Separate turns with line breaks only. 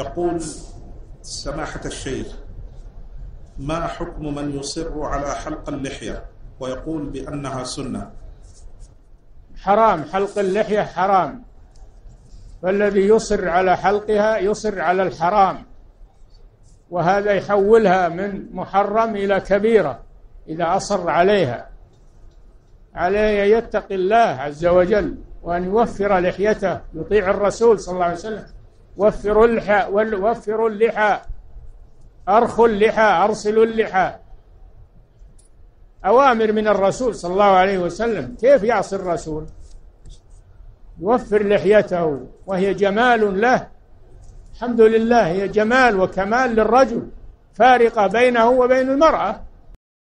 يقول: سماحة الشيخ، ما حكم من يصر على حلق اللحية ويقول بأنها سنة؟
حرام، حلق اللحية حرام، فالذي يصر على حلقها يصر على الحرام، وهذا يحولها من محرم إلى كبيرة إذا أصر عليها. عليه يتقي الله عز وجل وأن يوفر لحيته، يطيع الرسول صلى الله عليه وسلم: وفروا اللحى، أرخوا اللحى، أرسلوا اللحى، أوامر من الرسول صلى الله عليه وسلم. كيف يعصي الرسول؟ يوفر لحيته وهي جمال له، الحمد لله، هي جمال وكمال للرجل، فارقة بينه وبين المرأة.